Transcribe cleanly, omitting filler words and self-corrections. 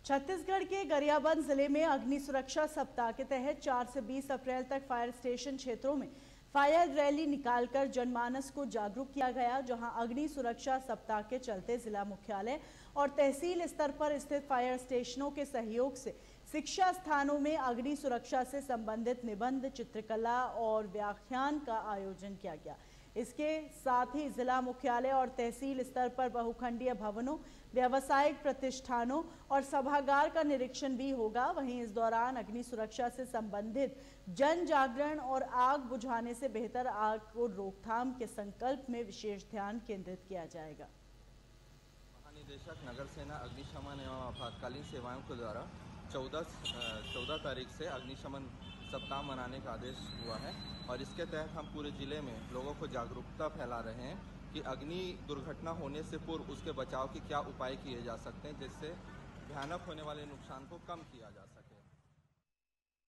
छत्तीसगढ़ के गरियाबंद जिले में अग्नि सुरक्षा सप्ताह के तहत 4 से 20 अप्रैल तक फायर स्टेशन क्षेत्रों में फायर रैली निकालकर जनमानस को जागरूक किया गया। जहां अग्नि सुरक्षा सप्ताह के चलते जिला मुख्यालय और तहसील स्तर पर स्थित फायर स्टेशनों के सहयोग से शिक्षा स्थानों में अग्नि सुरक्षा से संबंधित निबंध, चित्रकला और व्याख्यान का आयोजन किया गया। इसके साथ ही जिला मुख्यालय और तहसील स्तर पर बहुखंडीय भवनों, व्यावसायिक प्रतिष्ठानों और सभागार का निरीक्षण भी होगा। वहीं इस दौरान अग्नि सुरक्षा से संबंधित जन जागरण और आग बुझाने से बेहतर आग को रोकथाम के संकल्प में विशेष ध्यान केंद्रित किया जाएगा। महानिदेशक नगर सेना अग्निशमन एवं आपातकालीन सेवाओं के द्वारा 14 तारीख से अग्निशमन सप्ताह मनाने का आदेश हुआ है और इसके तहत हम पूरे ज़िले में लोगों को जागरूकता फैला रहे हैं कि अग्नि दुर्घटना होने से पूर्व उसके बचाव के क्या उपाय किए जा सकते हैं, जिससे भयानक होने वाले नुकसान को कम किया जा सके।